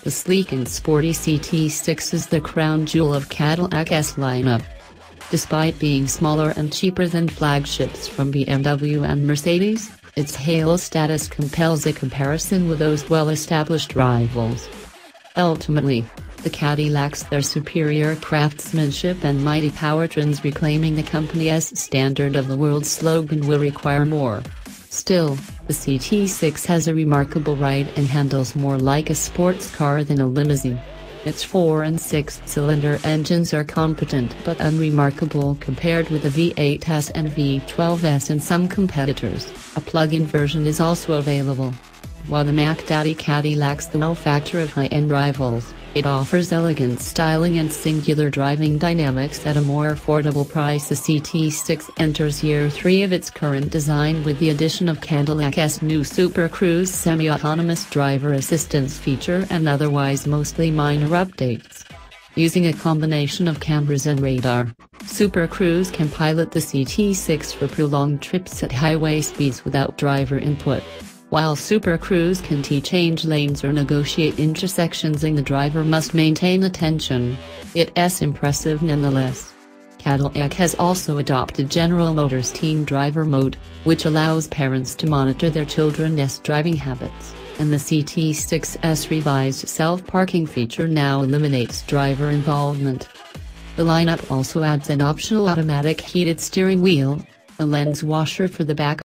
The sleek and sporty CT6 is the crown jewel of Cadillac's lineup. Despite being smaller and cheaper than flagships from BMW and Mercedes, its halo status compels a comparison with those well-established rivals. Ultimately, the Caddy lacks their superior craftsmanship and mighty powertrains, reclaiming the company's standard of the world slogan will require more. Still, the CT6 has a remarkable ride and handles more like a sports car than a limousine. Its 4- and 6-cylinder engines are competent but unremarkable compared with the V8s and V12s and some competitors. A plug-in version is also available. While the Mac Daddy Caddy lacks the wow factor of high-end rivals, it offers elegant styling and singular driving dynamics at a more affordable price. The CT6 enters year 3 of its current design with the addition of Cadillac's new Super Cruise semi-autonomous driver assistance feature and otherwise mostly minor updates. Using a combination of cameras and radar, Super Cruise can pilot the CT6 for prolonged trips at highway speeds without driver input. While Super Cruise can change lanes or negotiate intersections, and the driver must maintain attention, it's impressive nonetheless. Cadillac has also adopted General Motors Team Driver Mode, which allows parents to monitor their children's driving habits, and the CT6's revised self-parking feature now eliminates driver involvement. The lineup also adds an optional automatic heated steering wheel, a lens washer for the back